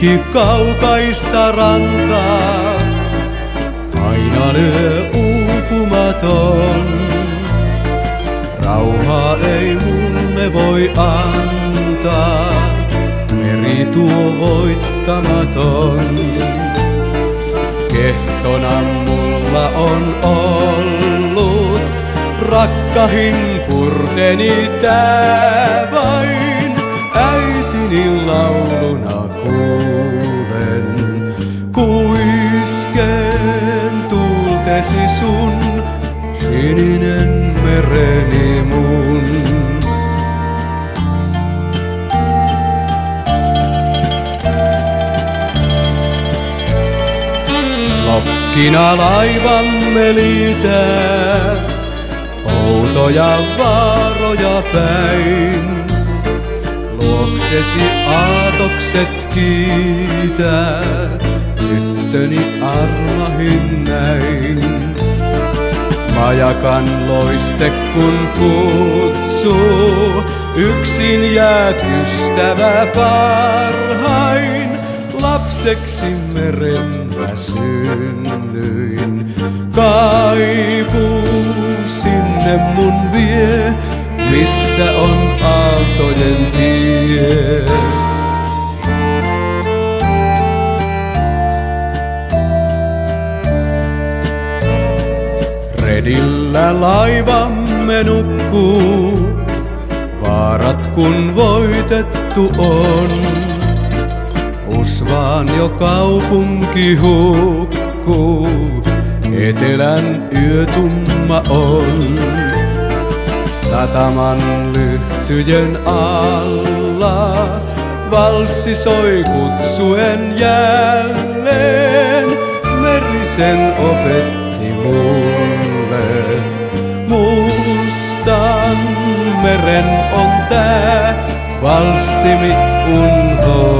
Pitki kaukaista rantaa aina lyö uupumaton. Rauhaa ei mulle voi antaa, meri tuo voittamaton. Kehtona mulla on ollut, rakkahin purteni tää vain. Äitini lauluna kuulen, kuiskeen tuultesi sun, sininen mereni mun. Lokkina laivamme liitää, outoja vaaroja päin. Luoksesi aatokset kiitää, tyttöni armahin näin. Majakan loiste kun kutsuu, yksin jäät ystävä parhain. Lapseksi meren mä synnyin, kaipuu sinne mun vie, missä on aaltojen tie. Redillä laivamme nukkuu, vaarat kun voitettu on. Usvaan jo kaupunki hukkuu, etelän yötumma on. Sataman lyhtyjen alla valssi soi kutsuen jälleen. Meri sen opetti mulle, mustan meren on tää valssimi unho.